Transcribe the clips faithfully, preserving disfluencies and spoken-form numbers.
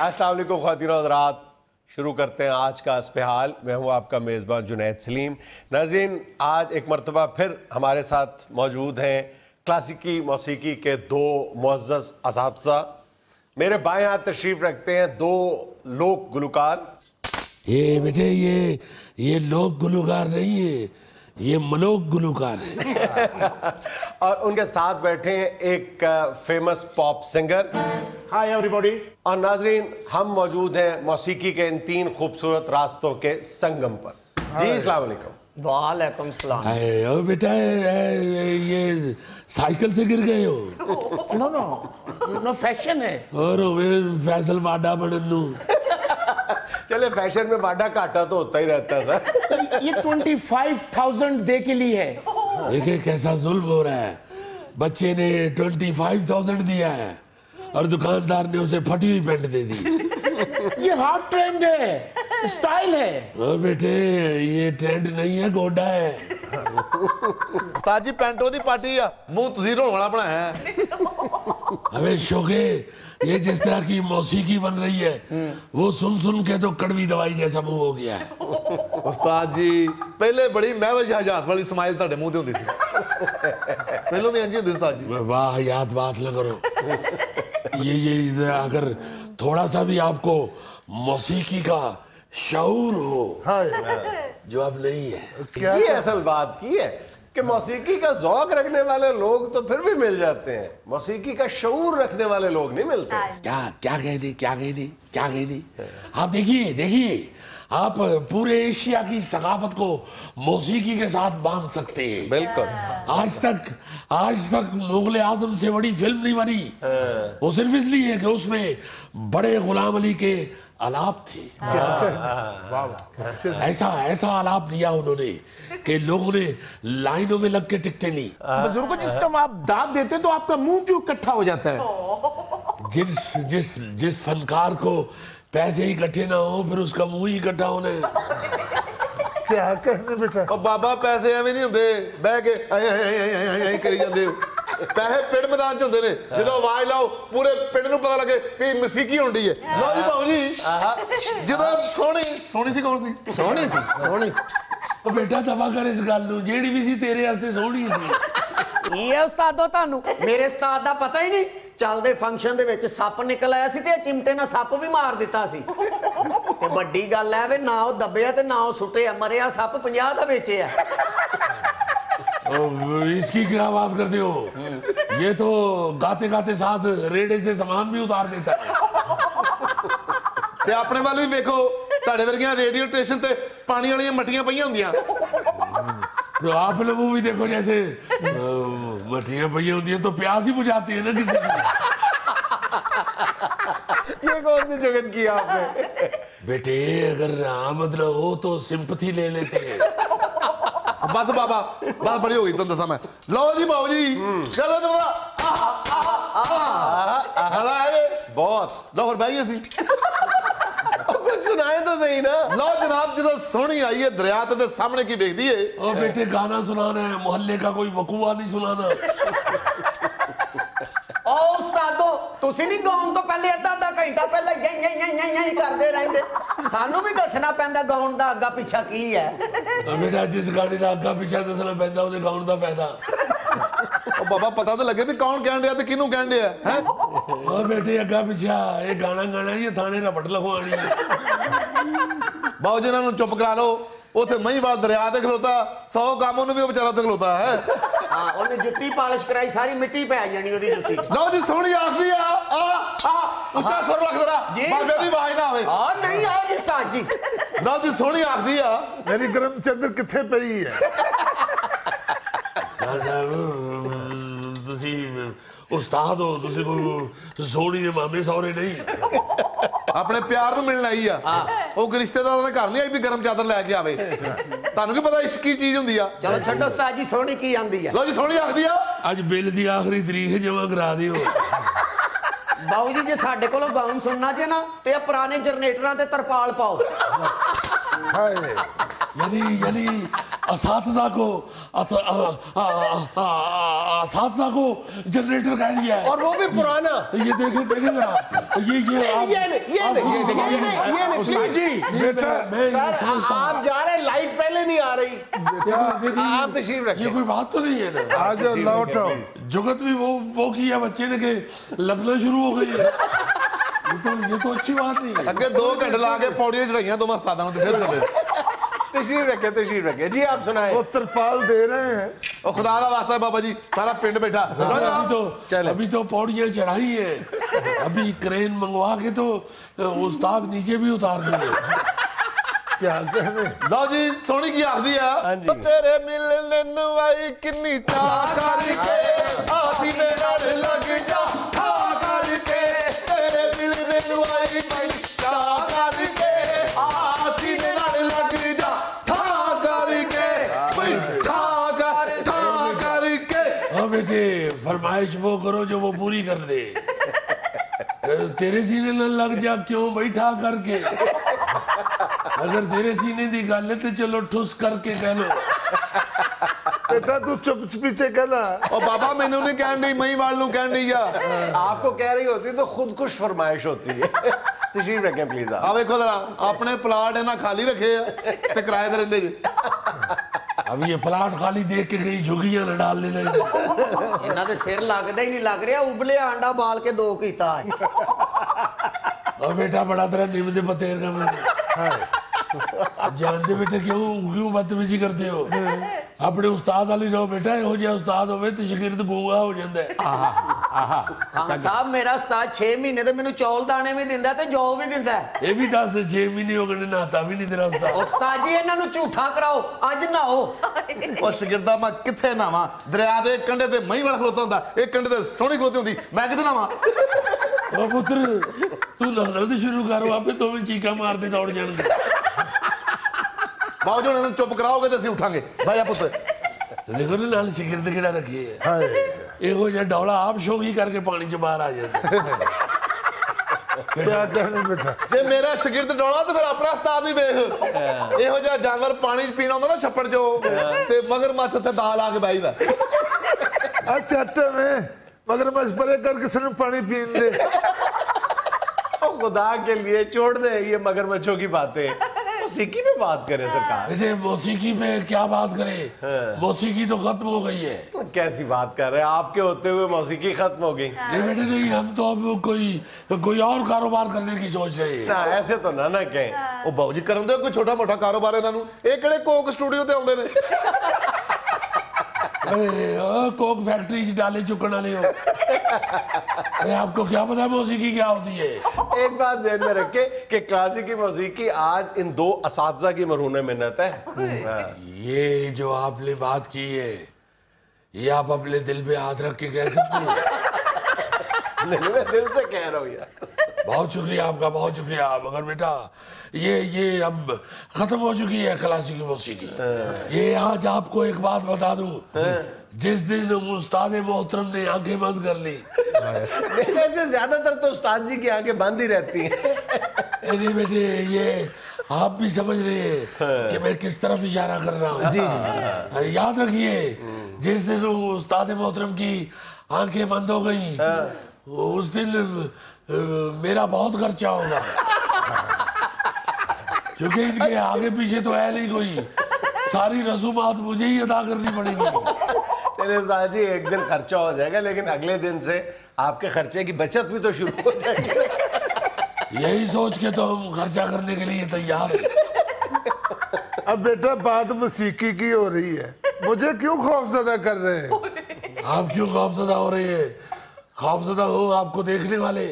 अस्सलाम वालेकुम ख़वातीन और हज़रात, शुरू करते हैं आज का अस्पहाल। मैं हूँ आपका मेज़बान जुनैद सलीम। नाज़रीन, आज एक मरतबा फिर हमारे साथ मौजूद हैं क्लासिकी मौसीकी के दो मुअज़्ज़ज़ असातिज़ा। मेरे बाएं हाथ तशरीफ़ रखते हैं दो लोक गुलकार। ये बेटे ये ये लोक गुलकार नहीं है, ये मलोक गुलकार है। और उनके साथ बैठे हैं एक famous pop singer. Hi everybody. और नाजरीन, हम मौजूद हैं मौसीकी के इन तीन खूबसूरत रास्तों के संगम पर। जी अस्सलाम वालेकुम। वालेकुम सलाम। ओ बेटा ये, ये साइकिल से गिर गए हो? नो नो नो फैशन है। और फैसल वाडा बननू चले, फैशन में बाडा काटा तो होता ही रहता है सर। ये ट्वेंटी फाइव थाउजेंड दे के लिए है। देखिए कैसा जुल्म हो रहा है। बच्चे ने ट्वेंटी फाइव थाउजेंड दिया है और दुकानदार ने उसे फटी हुई पैंट दे दी। ये हॉट ट्रेंड है, स्टाइल है। ओ बेटे ये ट्रेंड नहीं है, गोडा है। उस्ताद जी पैंटो दी पार्टी आ, मुंह तुसी रोना बनाया है। अबे शोके, ये जिस तरह की मौसीकी बन रही है वो सुन सुन के तो कड़वी दवाई जैसा मुंह हो गया है। उस्ताद जी पहले बड़ी महवज हजात वाली स्माइल ਤੁਹਾਡੇ ਮੂੰਹ ਤੇ ਹੁੰਦੀ ਸੀ। ਪਹਿਲੋਂ ਵੀ ਇੰਜ ਹੁੰਦੀ उस्ताद जी। वाह याद बात न करो। ये ये अगर थोड़ा सा भी आपको मौसीकी का शऊर हो, जो अब नहीं है। क्या ये असल बात की है कि मौसीकी का ज़ौक़ रखने वाले लोग तो फिर भी मिल जाते हैं, मौसीकी का शऊर रखने वाले लोग नहीं मिलते। क्या क्या कहनी क्या कहनी क्या कहनी आप देखिए देखिए आप पूरे एशिया की सकाफत को मौसीकी के साथ बांध सकते हैं। बिल्कुल। आज तक आज तक मुगल आजम से बड़ी फिल्म नहीं बनी, वो सिर्फ इसलिए कि उसमें बड़े गुलाम अली के आलाप थे। ऐसा ऐसा आलाप लिया उन्होंने कि लोगों ने लाइनों में लग के टिकटें ली। बुजुर्गों, जिस टाइम आप दाद देते हैं तो आपका मुंह क्यों इकट्ठा हो जाता है? जिस जिस जिस फनकार को पैसे इकट्ठे ना हो फिर उसका मुंह ही इकट्ठा होने। क्या कहने बेटा? ओ बाबा पैसे ਐਵੇਂ ਨਹੀਂ ਹੁੰਦੇ, ਬਹਿ ਕੇ ਐਂ ਐਂ ਕਰੀ ਜਾਂਦੇ ਹੋ। ਪੈਸੇ ਪਿੰਡ ਮੈਦਾਨ ਚ ਹੁੰਦੇ ਨੇ, ਜਦੋਂ ਆਵਾਜ਼ ਲਾਓ ਪੂਰੇ ਪਿੰਡ ਨੂੰ ਪਤਾ ਲੱਗੇ ਵੀ ਮਸੀਕੀ ਹੁੰਦੀ ਹੈ। ਲਓ ਜੀ ਬਾਬੂ ਜੀ, ਜਦੋਂ ਸੋਹਣੀ ਸੋਹਣੀ ਸੀ ਕੌਣ ਸੀ? सोनी सी सोनी सी। ਉਹ ਬੇਟਾ ਦਫਾ ਕਰ ਇਸ ਗੱਲ ਨੂੰ, ਜਿਹੜੀ ਵੀ ਸੀ ਤੇਰੇ ਵਾਸਤੇ ਸੋਹਣੀ ਸੀ। ਇਹ ਉਸਤਾਦੋ ਤੁਹਾਨੂੰ ਮੇਰੇ ਉਸਤਾਦ ਦਾ ਪਤਾ ਹੀ ਨਹੀਂ। ਚੱਲਦੇ ਫੰਕਸ਼ਨ ਦੇ ਵਿੱਚ ਸੱਪ ਨਿਕਲ ਆਇਆ ਸੀ ਤੇ ਚਿਮਟੇ ਨਾਲ ਸੱਪ ਵੀ ਮਾਰ ਦਿੱਤਾ ਸੀ। ਤੇ ਵੱਡੀ ਗੱਲ ਹੈ ਵੇ ਨਾ ਉਹ ਦੱਬਿਆ ਤੇ ਨਾ ਉਹ ਸੁੱਟਿਆ, ਮਰਿਆ ਸੱਪ ਪੰਜਾਹ ਦਾ ਵੇਚਿਆ। इसकी क्या बात करते हो? ये तो गाते गाते साथ रेड़े से सामान भी उतार देता है। ਤੇ ਆਪਣੇ ਵੱਲ ਵੀ ਵੇਖੋ, ਤੁਹਾਡੇ ਵਰਗੀਆਂ ਰੇਡੀਓ ਸਟੇਸ਼ਨ ਤੇ ਪਾਣੀ ਵਾਲੀਆਂ ਮੱਟੀਆਂ ਪਈਆਂ ਹੁੰਦੀਆਂ। तो आप लोगों भी देखो जैसे मटियां पई होती हैं तो प्यास ही बुझाती है ना किसी की। ये कौन सी जुगत की आपने? बेटे अगर आमद न हो तो सिंपथी ले लेते हैं। बस बाबा बात बड़ी हो गई, तुम दसा मैं। लो जी बाबू जी, चलो चलो बहुत लो फिर भाई सी कुछ सुनाए तो सही ना। लो जनाब, जो सोहनी आई है दरिया ते सामने की देखती है। ओ बेटे गाना सुनाना है, मोहल्ले का कोई वकूआ नहीं सुनाना। ओ उस्तादो ਤੁਸੀਂ ਨਹੀਂ ਗਾਉਣ ਤੋਂ ਪਹਿਲੇ ਅੱਧਾ ਅੱਧਾ ਘੰਟਾ ਪਹਿਲਾਂ ਯਈ ਯਈ ਯਈ ਯਈ ਕਰਦੇ ਰਹਿੰਦੇ। ਸਾਨੂੰ ਵੀ ਦੱਸਣਾ ਪੈਂਦਾ ਗਾਉਣ ਦਾ ਅੱਗਾ ਪਿੱਛਾ ਕੀ ਹੈ। बेटा जिस गाने का अग्गा पीछा दसना पैंदा ਉਹਦੇ ਗਾਉਣ ਦਾ ਫਾਇਦਾ। ओ बाबा पता तो लगे भी कौन कहन दिया ते किनू कहन दिया है। ओ बेटे अग्गा पीछा ये गाना गाना ये थाने रपट लखवानी है। बाबू जी इन्हों चुप करा लो, उथे मही बार दरिया ते खलोता, सौ काम उन्होंने भी बेचारा उथे खलोता है। हाँ, ਉਹਨੇ ਜੁੱਤੀ ਪਾਲਿਸ਼ ਕਰਾਈ, ਸਾਰੀ ਮਿੱਟੀ ਪੈ ਜਾਣੀ ਉਹਦੀ ਜੁੱਤੀ। लो जी सोहनी आखदी आ आ आ उच्चा सुर रख जरा, बाबे दी आवाज ना आवे। ਆ ਨਹੀਂ ਆਏਗੀ ਉਸਤਾਦ ਜੀ। लो जी सोहनी आखदी आ मेरी गरम चदर किथे पई है? ਤੁਸੀਂ ਉਸਤਾਦ ਹੋ, ਤੁਸੀਂ ਕੋਈ ਸੋਹਣੀ ਦੇ ਮਾਮੇ ਸਹੁਰੇ ਨਹੀਂ। ਆਪਣੇ ਪਿਆਰ ਨੂੰ ਮਿਲਣ ਆਈ ਆ। ਉਹ ਰਿਸ਼ਤੇਦਾਰਾਂ ਦੇ ਘਰ ਨਹੀਂ ਆਈ ਵੀ ਗਰਮ ਚਾਦਰ ਲੈ ਕੇ ਆਵੇ। ਤੁਹਾਨੂੰ ਕੀ ਪਤਾ ਇਸ਼ਕ ਕੀ ਚੀਜ਼ ਹੁੰਦੀ ਆ। ਚਲੋ ਛੱਡੋ ਉਸਤਾਦ ਜੀ, ਸੋਹਣੀ ਕੀ ਆਂਦੀ ਹੈ। ਲਓ ਜੀ ਸੋਹਣੀ ਆਖਦੀ ਆ ਅੱਜ ਬਿੱਲ ਦੀ ਆਖਰੀ ਤਰੀਕ ਜਮ੍ਹਾਂ ਕਰਾ ਦਿਓ। ਬਾਊ ਜੀ ਜੇ ਸਾਡੇ ਕੋਲੋਂ ਗਾਉਣ ਸੁਣਨਾ ਜੇ ਨਾ ਤੇ ਆ ਪੁਰਾਣੇ ਜਨਰੇਟਰਾਂ ਤੇ ਤਰਪਾਲ ਪਾਓ। यानी यानी اساتذہ کو اساتذہ کو جنریٹر کہہ دیا ہے، اور وہ بھی پرانا. یہ دیکھیں دیکھیں ذرا یہ یہ آپ جا رہے ہیں لائٹ پہلے نہیں آ رہی. آپ تشریف رکھیں. یہ کوئی بات تو نہیں ہے نا. آج لوٹ آؤ. جگت بھی وہ وہ کیا بچے نے کہ لگنا شروع ہو گئی ہے. یہ تو یہ تو اچھی بات نہیں ہے. اگے دو گھنٹے لا کے پوڑیاں چڑھائیاں تو استاداں نوں تے پھر چلے. تشریف رکھیں تشریف رکھیں. جی آپ سنائیں. وہ ترپال دے رہے ہیں. او خدا دا واسطہ ہے بابا جی سارا پنڈ بیٹھا. ابھی تو ابھی تو پوڑیاں چڑھائی ہیں, ابھی کرین منگوا کے تو استاد نیچے بھی اتار دیے. کیا کہنے لو جی سونی کی آخری ہے تیرے ملنے نوں آئی کنی چاہ کر کے آسی نے نال لگ جا کھا کر کے تیرے ملنے نوں آئی کنی چاہ کر کے آسی نے نال لگ جا کھا کر کے کھا کر کھا کر کے. ہاں بیٹے فرمائش وہ کرو جو وہ پوری کر دے. تیرے سینے نہ لگ جا کیوں بیٹھا کر کے, اگر تیرے سینے دی گل ہے تو چلو ٹھس کر کے کہہ لو. بیٹا تو چپ چپیتے کہنا. اور بابا میں نے کہن نہیں مئی والوں کہن نہیں یا آپ کو کہہ رہی ہوتی تو خود کش فرمائش ہوتی ہے. تشریف رکھیں پلیز. آ دیکھو ذرا اپنے پلاٹ ہے نا خالی رکھے تے کرائے تے رہندے جی. اب یہ پلاٹ خالی دیکھ کے کہیں جھگیاں نہ ڈال لے لیں. انہاں دے سر لگدا ہی نہیں لگ رہا, ابلے آنڈا بال کے دو کیتا ہے. اور بیٹا بڑا تیرا نیم دے پتیر کا میں جانتے بیٹے کیوں کیوں بدتمیزی کرتے ہو. اپنے استاد والی رہو بیٹا, یہو جہا استاد ہوئے تو شاگرد گونگا ہو جاندا ہے. خان صاحب میرا استاد چھ مہینے تے مینوں چول دانے بھی دیندا تے جو بھی دیندا ہے. یہ بھی دس چھ مہینے ہو گئے نہاتا بھی نہیں تیرا استاد. استاد جی انہاں نوں جھوٹا کراؤ, اج نہاؤ. اور شاگردا میں کتھے نہاواں؟ دریا دے کنڈے تے مئی والا کھلوتا ہوندا, ایک کنڈے تے سونی کھلوتی ہوندی, میں کتے نہاواں؟ او پتر تو نہانا تو شروع کرو, آپ تو میں چیکا مار دے دوڑ جان گے. باؤ جو انہوں نے چپ کراؤ گے تو اسی اٹھاں گے. بھائی آپ اترے تو دیکھو نا نال شاگرد کیڑا رکھیے ہے. ایک ہو جائے ڈولا آپ شوگی کر کے پانی چ باہر آ جاتے. کیا کہنے بیٹا. جے میرا شاگرد ڈولا تو پھر اپنا استاد بھی ویکھ. یہ ہو جائے جانور پانی پینا ہوندا نا چھپڑ جو تے مگر مچھ تے دال آ کے بیٹھ دا. اچھا اٹے میں مگر مچھ پرے کر کسی نے پانی پین دے. خدا کے لیے چھوڑ دیں یہ مگرمچھوں کی باتیں, موسیقی پہ بات کریں سرکار. بیٹے موسیقی پہ کیا بات کریں, موسیقی تو ختم ہو گئی ہے. کیسی بات کر رہے ہیں, آپ کے ہوتے ہوئے موسیقی ختم ہو گئی. نہیں بیٹے نہیں, ہم تو اب کوئی کوئی اور کاروبار کرنے کی سوچ رہے ہیں. نہ ایسے تو نہ نہ کہیں. او باؤ جی کرن دے کوئی چھوٹا موٹا کاروبار انہاں نوں. اے کڑے کوک سٹوڈیو تے اوندے نے. کوک فیکٹری سے ڈالے چکن والے ہو. ارے آپ کو کیا پتا موسیقی کیا ہوتی ہے. ایک بات ذہن میں رکھے کہ کلاسیکی موسیقی آج ان دو اساتذہ کی مرہون منت ہے. یہ جو آپ نے بات کی ہے یہ آپ اپنے دل پہ ہاتھ رکھ کے کہہ سکتے ہیں. نہیں میں دل سے کہہ رہا ہوں یار. بہت شکریہ آپ کا, بہت شکریہ. مگر بیٹا یہ یہ اب ختم ہو چکی ہے کلاسیکی موسیقی. یہ آج آپ کو ایک بات بتا دوں, جس دن استاد محترم نے آنکھیں بند کر لی. ویسے زیادہ تر تو استاد جی کی آنکھیں بند ہی رہتی ہیں. نہیں بیٹے یہ آپ بھی سمجھ رہے ہیں کہ میں کس طرف اشارہ کر رہا ہوں. جی یاد رکھیے جس دن استاد محترم کی آنکھیں بند ہو گئی اس دن میرا بہت خرچہ ہوگا, کیونکہ ان کے آگے پیچھے تو ہے نہیں کوئی, ساری رسومات مجھے ہی ادا کرنی پڑے گی. چلے استاد جی ایک دن خرچہ ہو جائے گا, لیکن اگلے دن سے آپ کے خرچے کی بچت بھی تو شروع ہو جائے گی. یہی سوچ کے تو ہم خرچہ کرنے کے لیے تیار ہیں. اب بیٹا بات موسیقی کی ہو رہی ہے, مجھے کیوں خوف زدہ کر رہے ہیں؟ آپ کیوں خوف زدہ ہو رہے ہیں؟ خوف زدہ ہو آپ کو دیکھنے والے.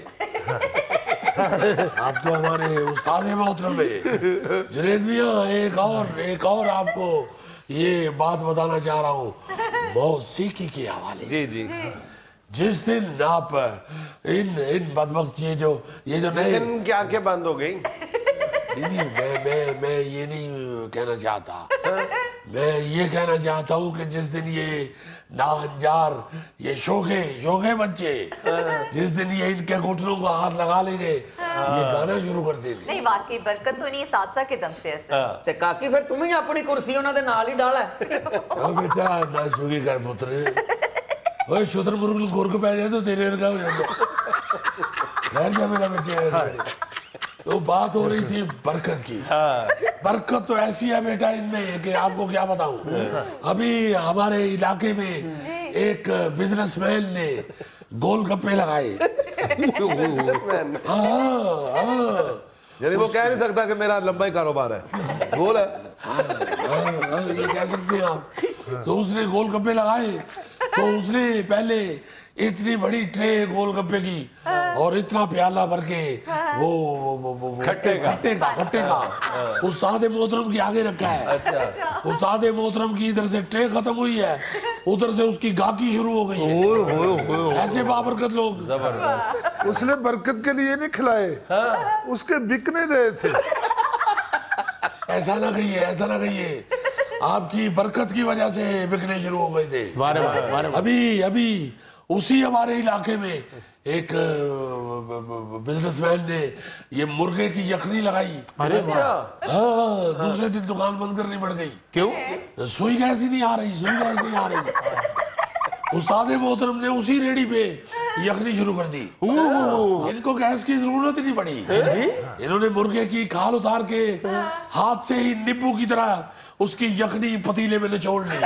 آپ تو ہمارے استاد محترم ہیں. جنید میاں ایک اور ایک اور آپ کو یہ بات بتانا چاہ رہا ہوں موسیقی کے حوالے سے. جی جی جس دن آپ ان ان بدبخت یہ جو یہ جو نئے ان کی آنکھیں بند ہو گئی. نہیں میں میں میں یہ نہیں کہنا چاہتا. میں یہ کہنا چاہتا ہوں کہ جس دن یہ ناہنجار یہ شوخے شوخے بچے جس دن یہ ان کے گھٹنوں کو ہاتھ لگا لیں گے یہ گانا شروع کر دیں گے. نہیں واقعی برکت تو نہیں اساتذہ کے دم سے ایسا. تے کاکی پھر تمہیں اپنی کرسی انہوں دے نال ہی ڈالا ہے. او بیٹا نہ سوگی کر پتر اوہ شتر مرغ گور کو پہ جائے تو تیرے ارگا ہو جائے. خیر جا میرا بچے تو بات ہو رہی تھی برکت کی. برکت تو ایسی ہے بیٹا ان میں کہ آپ کو کیا بتاؤں. ابھی ہمارے علاقے میں ایک بزنس مین نے گول گپے لگائے. ہاں ہاں یعنی وہ کہہ نہیں سکتا کہ میرا لمبا ہی کاروبار ہے گول ہے. یہ کہہ سکتے ہیں آپ. تو اس نے گول گپے لگائے تو اس نے پہلے اتنی بڑی ٹرے گول گپے کی اور اتنا پیالہ بھر کے وہ کھٹے کا کھٹے کا استاد محترم کی آگے رکھا ہے. استاد محترم کی ادھر سے ٹرے ختم ہوئی ہے ادھر سے اس کی گاکی شروع ہو گئی ہے. ایسے بابرکت لوگ. زبردست. اس نے برکت کے لیے نہیں کھلائے اس کے بک نہیں رہے تھے. ایسا نہ کہیے ایسا نہ کہیے آپ کی برکت کی وجہ سے بکنے شروع ہو گئے تھے. ابھی ابھی اسی ہمارے علاقے میں ایک بزنس مین نے یہ مرغے کی یخنی لگائی. ہاں دوسرے دن دکان بند کرنی پڑ گئی. کیوں؟ سوئی گیس ہی نہیں آ رہی سوئی گیس نہیں آ رہی. استاد محترم نے اسی ریڑی پہ یخنی شروع کر دی. ان کو گیس کی ضرورت نہیں پڑی. انہوں نے مرغے کی کھال اتار کے ہاتھ سے ہی نیبو کی طرح اس کی یخنی پتیلے میں نچوڑ لی.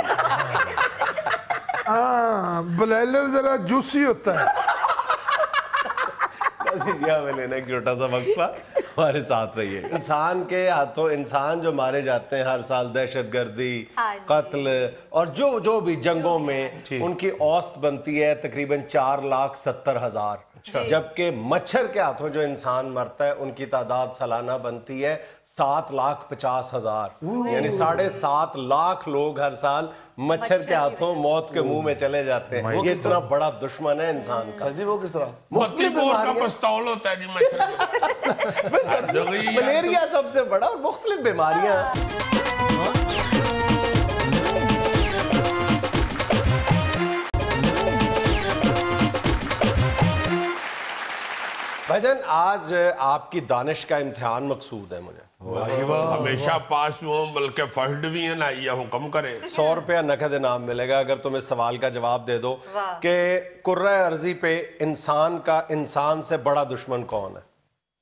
ہاں بلائلر ذرا جوسی ہوتا ہے. یہاں میں لینا ایک چھوٹا سا وقفہ ہمارے ساتھ رہیے. انسان کے ہاتھوں انسان جو مارے جاتے ہیں ہر سال دہشت گردی قتل اور جو جو بھی جنگوں میں ان کی اوسط بنتی ہے تقریباً چار لاکھ ستر ہزار. جبکہ مچھر کے ہاتھوں جو انسان مرتا ہے ان کی تعداد سالانہ بنتی ہے سات لاکھ پچاس ہزار. یعنی ساڑھے سات لاکھ لوگ ہر سال مچھر کے ہاتھوں موت کے منہ میں چلے جاتے ہیں. یہ اتنا بڑا دشمن ہے انسان کا. جی وہ کس طرح؟ مختلف ملیریا سب سے بڑا اور مختلف بیماریاں. بھجن آج آپ کی دانش کا امتحان مقصود ہے مجھے. ہمیشہ پاس ہوں بلکہ فرسٹ ڈویژن آئی ہے. حکم کرے. سو روپیہ نقد انعام ملے گا اگر تم اس سوال کا جواب دے دو کہ کرۂ ارضی پہ انسان کا انسان سے بڑا دشمن کون ہے.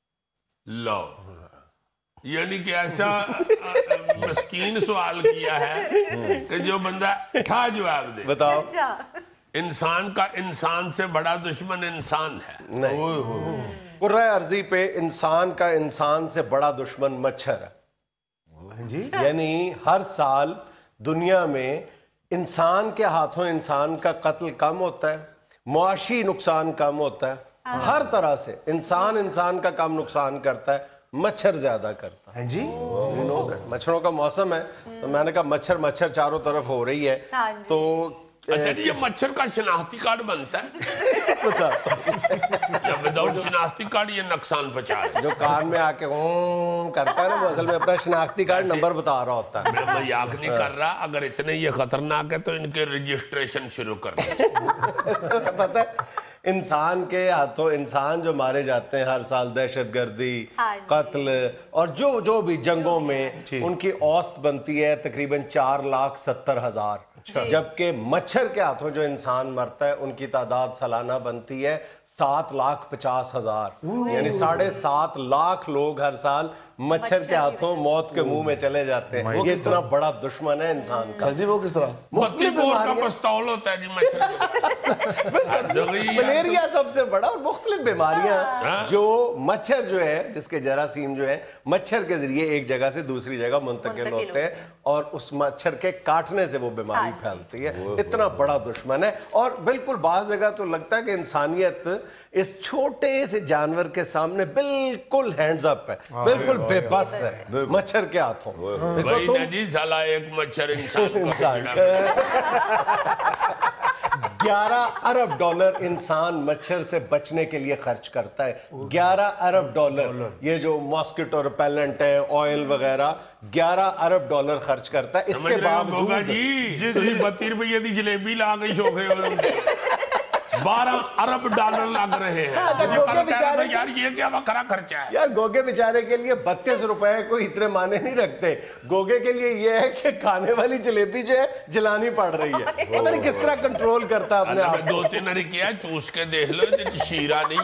لو یعنی کہ ایسا مسکین سوال کیا ہے کہ جو بندہ کیا جواب دے. بتاؤ. انسان کا انسان سے بڑا دشمن انسان ہے. نہیں. کرۂ ارضی پہ انسان کا انسان سے بڑا دشمن مچھر ہے. یعنی ہر سال دنیا میں انسان کے ہاتھوں انسان کا قتل کم ہوتا ہے معاشی نقصان کم ہوتا ہے ہر طرح سے. انسان انسان کا کم نقصان کرتا ہے مچھر زیادہ کرتا ہے. جی مچھروں کا موسم ہے تو میں نے کہا مچھر مچھر چاروں طرف ہو رہی ہے تو اچھا یہ مچھر کا شناختی کارڈ بنتا ہے. جب وداؤٹ شناختی کارڈ یہ نقصان پہنچا ہے. جو کان میں آ کے کرتا ہے نا وہ اصل میں اپنا شناختی کارڈ نمبر بتا رہا ہوتا ہے. میں مذاق نہیں کر رہا. اگر اتنے یہ خطرناک ہے تو ان کے رجسٹریشن شروع کر دیں. پتہ ہے انسان کے ہاتھوں انسان جو مارے جاتے ہیں ہر سال دہشت گردی قتل اور جو جو بھی جنگوں میں ان کی اوسط بنتی ہے تقریباً چار لاکھ ستر ہزار. جبکہ مچھر کے ہاتھوں جو انسان مرتا ہے ان کی تعداد سالانہ بنتی ہے سات لاکھ پچاس ہزار. یعنی ساڑھے سات لاکھ لوگ ہر سال مچھر کے ہاتھوں موت کے منہ میں چلے جاتے ہیں. یہ اتنا بڑا دشمن ہے انسان کا. جی وہ کس طرح؟ مختلف پستول ہوتا ہے جی مچھر. ملیریا سب سے بڑا اور مختلف بیماریاں جو مچھر جو ہے جس کے جراثیم جو ہے مچھر کے ذریعے ایک جگہ سے دوسری جگہ منتقل ہوتے ہیں اور اس مچھر کے کاٹنے سے وہ بیماری پھیلتی ہے. اتنا بڑا دشمن ہے. اور بالکل بعض جگہ تو لگتا ہے کہ انسانیت اس چھوٹے سے جانور کے سامنے بالکل ہینڈز اپ ہے بالکل بے بس ہے مچھر کے ہاتھوں. جی سالا ایک مچھر انسان انسان ग्यारह अरब डॉलर इंसान मच्छर से बचने के लिए खर्च करता है। ग्यारह अरब डॉलर, ये जो मॉस्किटो रिपेलेंट है, ऑयल वगैरह, ग्यारह अरब डॉलर खर्च करता है। इसके बावजूद जी जी बत्ती रुपये की जलेबी ला गई शौक बारह अरब डॉलर लग रहे हैं। गोगे बेचारे यार ये क्या बकरा खर्चा है यार, गोगे बेचारे के लिए बत्तीस रुपए कोई इतने माने नहीं रखते। गोगे के लिए ये है कि खाने वाली जलेबी जो है जलानी पड़ रही है। पता नहीं किस तरह कंट्रोल करता है अपने आप। दो तीन ने किया चूस के देख लो, ये शीरा नहीं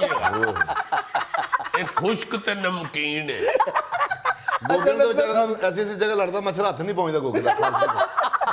है, एक खुश्क ते नमकीन है। गोगे तो जगह ऐसी ऐसी जगह लड़ता मच्छर हाथ नहीं पहुंचता गोगे का।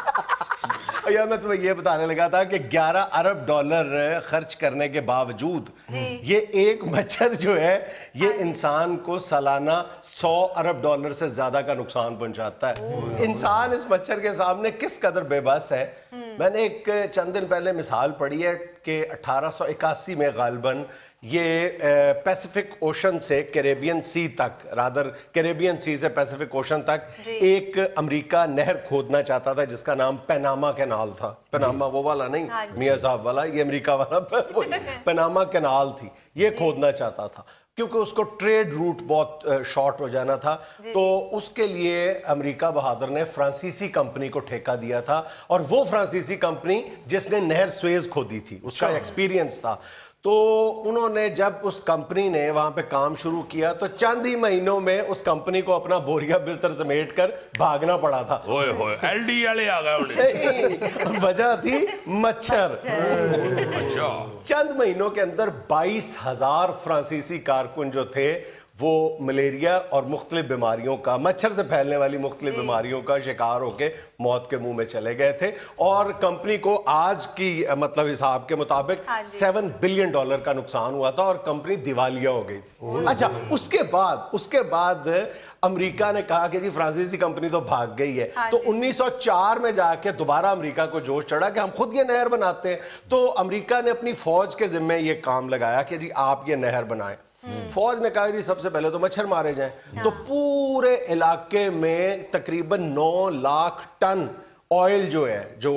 यार मैं तुम्हें ये बताने लगा था कि ग्यारह अरब डॉलर खर्च करने के बावजूद ये एक मच्छर जो है ये इंसान को सालाना सौ अरब डॉलर से ज्यादा का नुकसान पहुंचाता है। इंसान इस मच्छर के सामने किस कदर बेबस है। मैंने एक चंद दिन पहले मिसाल पढ़ी है कि अठारह सौ इक्यासी में गालिबन ये पैसिफिक ओशन से कैरेबियन सी तक, रादर कैरेबियन सी से पैसिफिक ओशन तक एक अमेरिका नहर खोदना चाहता था जिसका नाम पनामा कैनाल था। पनामा वो वाला नहीं, मियां साहब वाला, ये अमेरिका वाला पनामा कैनाल थी। ये खोदना चाहता था क्योंकि उसको ट्रेड रूट बहुत शॉर्ट हो जाना था। तो उसके लिए अमेरिका बहादुर ने फ्रांसीसी कंपनी को ठेका दिया था, और वो फ्रांसीसी कंपनी जिसने नहर स्वेज खोदी थी, उसका एक्सपीरियंस था। तो उन्होंने जब उस कंपनी ने वहां पे काम शुरू किया तो चंद ही महीनों में उस कंपनी को अपना बोरिया बिस्तर समेट कर भागना पड़ा था। ओए होए एलडी वाले आ गए। वजह थी मच्छर। चंद महीनों के अंदर बाईस हजार फ्रांसीसी कारकुन जो थे वो मलेरिया और मुख्तलिफ बीमारियों का, मच्छर से फैलने वाली मुख्तलिफ बीमारियों का शिकार होके मौत के मुंह में चले गए थे। और कंपनी को आज की मतलब हिसाब के मुताबिक सेवन बिलियन डॉलर का नुकसान हुआ था और कंपनी दिवालिया हो गई थी। अच्छा, उसके बाद उसके बाद अमेरिका ने कहा कि जी फ्रांसीसी कंपनी तो भाग गई है। तो उन्नीस सौ चार में जाके दोबारा अमेरिका को जोश चढ़ा कि हम खुद ये नहर बनाते हैं। तो अमेरिका ने अपनी फौज के जिम्मे ये काम लगाया कि जी आप ये नहर बनाएं। फौज ने कहा कि सबसे पहले तो मच्छर मारे जाएं। तो पूरे इलाके में तकरीबन नौ लाख टन ऑयल जो है, जो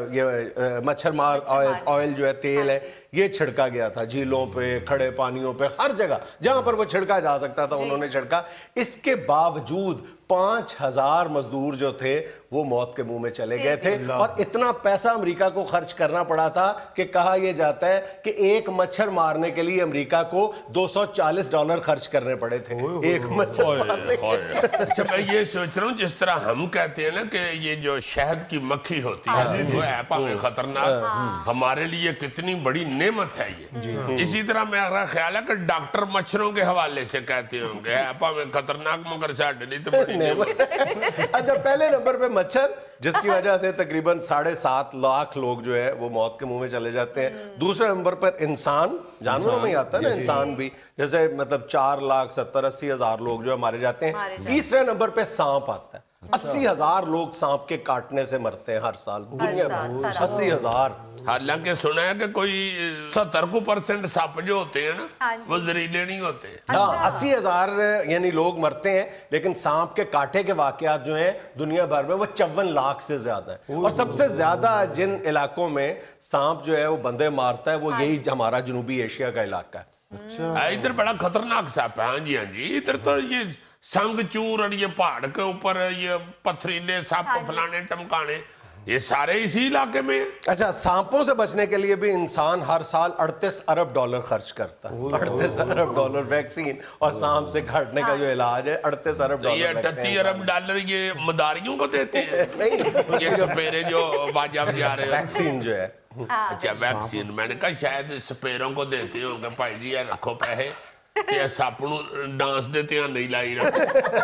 ये मच्छर मार ऑयल, ऑयल जो है, तेल है, ये छिड़का गया था झीलों पे, खड़े पानियों पे, हर जगह जहां पर वो छिड़का जा सकता था उन्होंने छिड़का। इसके बावजूद पांच हजार मजदूर जो थे वो मौत के मुंह में चले गए थे। और इतना पैसा अमेरिका को खर्च करना पड़ा था कि कहा यह जाता है कि एक मच्छर मारने के लिए अमेरिका को दो सौ चालीस डॉलर खर्च करने पड़े थे एक मच्छर मारने के। अच्छा, मैं ये सोच रहा हूँ जिस तरह हम कहते हैं ना कि ये जो शहद की मक्खी होती है वो है भाਵੇਂ खतरनाक, हमारे लिए कितनी बड़ी नेमत है ये। इसी तरह मेरा ख्याल है कि डॉक्टर मच्छरों के हवाले से कहते होंगे भाਵੇਂ खतरनाक मगर साढ़े लिए तो बड़ी नेमत। अच्छा, पहले नंबर पे मच्छर, जिसकी वजह से तकरीबन साढ़े सात लाख लोग जो है वो मौत के मुंह में चले जाते हैं। दूसरे नंबर पर इंसान, जानवरों में ही आता है ना इंसान भी, जैसे मतलब चार लाख सत्तर अस्सी हजार लोग जो है मारे जाते हैं। तीसरे नंबर पे सांप आता है। अस्सी हजार लोग सांप के काटने से मरते हैं हर साल दुनिया में, अस्सी हजार। हालांकि सुना है कि कोई सत्तर को परसेंट सांप जो होते हैं ना वो जहरीले नहीं होते। हाँ, अस्सी हजार यानी लोग मरते हैं, लेकिन सांप के काटे के वाकयात जो हैं दुनिया भर में वो चौवन लाख से ज्यादा है। और सबसे ज्यादा जिन इलाकों में सांप जो है वो बंदे मारता है वो यही हमारा जनूबी एशिया का इलाका है। अच्छा, इधर बड़ा खतरनाक सांप है। हाँ जी हाँ जी, इधर तो ये संगचूर और ये पहाड़ के ऊपर ये पथरीले सांप फलाने टमकाने, ये सारे इसी इलाके में। अच्छा, सांपों से बचने के लिए भी इंसान हर साल अड़तीस अरब डॉलर खर्च करता है। अड़तीस अरब डॉलर वैक्सीन और सांप से घटने का जो इलाज है, अड़तीस अरब डॉलर। ये अठत्तीस अरब डॉलर ये मदारियों को देते हैं। नहीं, ये सपेरे जो बाजा बजा रहे हैं, वैक्सीन जो है। अच्छा, वैक्सीन, मैंने कहा शायद सपेरों को देते होंगे भाई जी यार रखो पैसे ਤੇ ਸੱਪ ਨੂੰ ਡਾਂਸ ਦੇ ਧਿਆਨ ਨਹੀਂ ਲਾਈ ਰੱਖ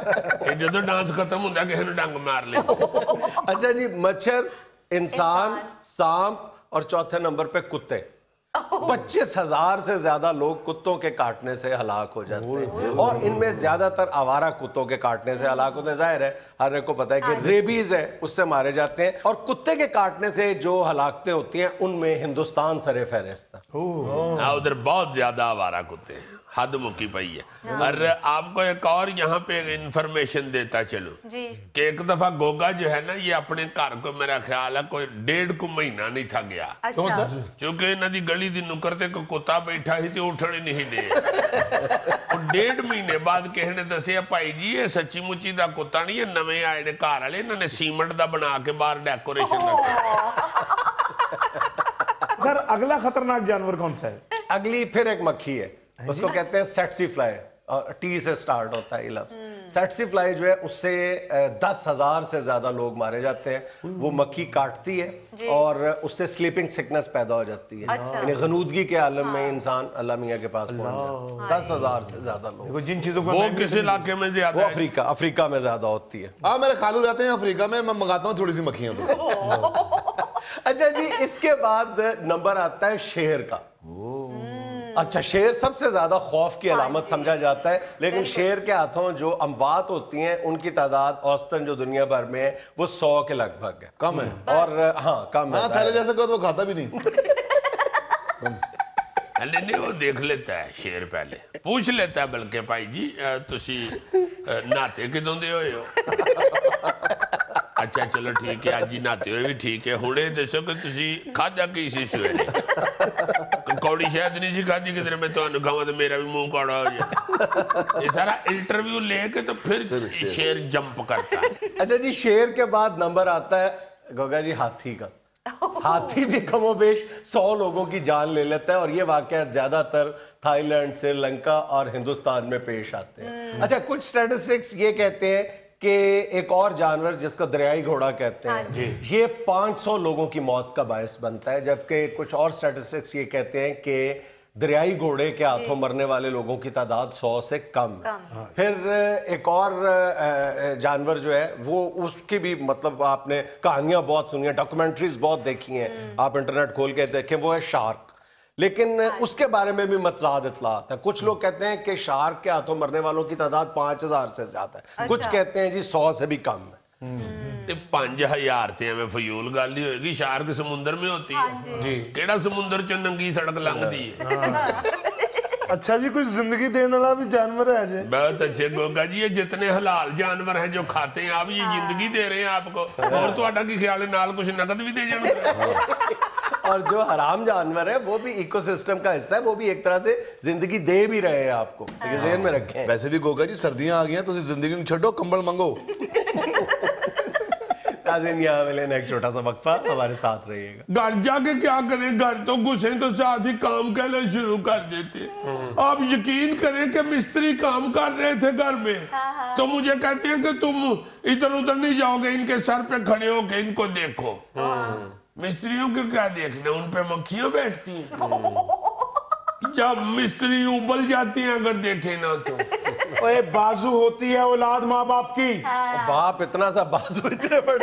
ਇਹ ਜਦੋਂ ਡਾਂਸ ਖਤਮ ਹੁੰਦਾ ਕਿਸੇ ਨੂੰ ਡੰਗ ਮਾਰ ਲੈ। अच्छा जी, मच्छर, इंसान, सांप और चौथे नंबर पे कुत्ते। पच्चीस हजार से ज्यादा लोग कुत्तों के काटने से हलाक हो जाते हैं और इनमें ज्यादातर आवारा कुत्तों के काटने से हलाक होते हैं। जाहिर है हर एक को पता है कि रेबीज है उससे मारे जाते हैं। और कुत्ते के काटने से जो हलाकतें होती हैं उनमें हिंदुस्तान सरे फहरिस्त है। उधर बहुत ज्यादा आवारा कुत्ते हैं, حد مکی پئی ہے. اور آپ کو ایک اور یہاں پہ انفارمیشن دیتا چلو کہ ایک دفعہ گوگا جو ہے نا یہ اپنے گھر کو میرا خیال ہے کوئی ڈیڑھ کو مہینہ نہیں تھا گیا, چونکہ انہوں دی گلی دی نکرتے کو کتا بیٹھا ہی تھی اٹھنے نہیں دے. ڈیڑھ مہینے بعد کہنے نے دسیا بھائی جی یہ سچی مچی دا کتا نہیں, یہ نویں آئے نے گھر والے انہوں نے سیمنٹ دا بنا کے باہر ڈیکوریشن رکھا. سر اگلا خطرناک جانور کون سا ہے؟ اگلی پھر ایک مکھی ہے, اس کو کہتے ہیں سیٹسی فلائی, ٹی سے سٹارٹ ہوتا ہے یہ لفظ. سیٹسی فلائی جو ہے اس سے دس ہزار سے زیادہ لوگ مارے جاتے ہیں. وہ مکھی کاٹتی ہے اور اس سے سلیپنگ سکنس پیدا ہو جاتی ہے, یعنی غنودگی کے عالم میں انسان اللہ میاں کے پاس پہنچ جائے. دس ہزار سے زیادہ لوگ. جن چیزوں کو وہ کس علاقے میں زیادہ ہے؟ افریقہ, افریقہ میں زیادہ ہوتی ہے. ہاں میرے خالو رہتے ہیں افریقہ میں, میں منگاتا ہوں تھوڑی سی مکھیاں تو. اچھا جی, اس کے بعد نمبر آتا ہے شیر کا. اچھا, شیر سب سے زیادہ خوف کی علامت سمجھا جاتا ہے, لیکن شیر کے ہاتھوں جو اموات ہوتی ہیں ان کی تعداد اوسطاً جو دنیا بھر میں ہے وہ سو کے لگ بھگ ہے. کم ہے. اور ہاں کم ہے. ہاں تھیلے جیسا کو تو کھاتا بھی نہیں. نہیں وہ دیکھ لیتا ہے شیر, پہلے پوچھ لیتا ہے بلکہ بھائی جی تسی ناتے کدوں دے ہوئے ہو؟ اچھا چلو ٹھیک ہے, آج جی ناتے ہوئے بھی ٹھیک ہے. ہونے دسو کہ تسی کھادا کی سی سویرے کوڑی شاید نہیں سی کھادی کدھر میں تو انہوں کھاؤں تو میرا بھی منہ کوڑا ہو جائے. یہ سارا انٹرویو لے کے تو پھر شیر جمپ کرتا ہے. اچھا جی, شیر کے بعد نمبر آتا ہے گوگا جی ہاتھی کا. ہاتھی بھی کم و بیش سو لوگوں کی جان لے لیتا ہے, اور یہ واقعات زیادہ تر تھائی لینڈ, سری لنکا اور ہندوستان میں پیش آتے ہیں. اچھا, کچھ سٹیٹسٹکس یہ کہتے ہیں کہ ایک اور جانور جس کو دریائی گھوڑا کہتے ہیں یہ پانچ سو لوگوں کی موت کا باعث بنتا ہے, جبکہ کچھ اور سٹیٹسٹکس یہ کہتے ہیں کہ دریائی گھوڑے کے ہاتھوں مرنے والے لوگوں کی تعداد سو سے کم ہے. پھر ایک اور جانور جو ہے وہ اس کی بھی مطلب آپ نے کہانیاں بہت سنی ہیں, ڈاکومنٹریز بہت دیکھی ہیں, آپ انٹرنیٹ کھول کے دیکھیں, وہ ہے شارک. لیکن اس کے بارے میں بھی متضاد اطلاعات ہیں. کچھ لوگ کہتے ہیں کہ شارک کے ہاتھوں مرنے والوں کی تعداد پانچ ہزار سے زیادہ ہے, کچھ کہتے ہیں جی سو سے بھی کم ہے. پانچ ہزار تے ہمیں فیول گالی ہوئے گی. شارک سمندر میں ہوتی ہے, کیڑا سمندر چ ننگی سڑک لنگ دی ہے. اچھا جی, کوئی زندگی دینے والا بھی جانور ہے جی؟ بہت اچھے گوگا جی, یہ جتنے حلال جانور ہیں جو کھاتے ہیں آپ, یہ زندگی دے رہے ہیں آپ کو, اور تو آٹا کی خیال نال کچھ نقد بھی دے جانا. اور جو حرام جانور ہے وہ بھی ایکو سسٹم کا حصہ ہے, وہ بھی ایک طرح سے زندگی دے بھی رہے ہیں آپ کو, یہ ذہن میں رکھیں. ویسے بھی گوگا جی سردیاں آ گئی ہیں تو زندگی نہیں چھڑو, کمبل منگو. ناظرین یہاں میں لینا ایک چھوٹا سا وقفہ, ہمارے ساتھ رہیے گا. گھر جا کے کیا کریں, گھر تو گھسیں تو ساتھ ہی کام کہنا شروع کر دیتے. آپ یقین کریں کہ مستری کام کر رہے تھے گھر میں, تو مجھے کہتے ہیں کہ تم ادھر ادھر نہیں جاؤ گے, ان کے سر پہ کھڑے ہو کے ان کو دیکھو. مستریوں کو کیا دیکھنا, ان پہ مکھیاں بیٹھتی ہیں. جب مستری ابل جاتی ہیں اگر دیکھیں نا تو اوے بازو ہوتی ہے اولاد ماں باپ کی. باپ اتنا سا بازو اتنے بڑے.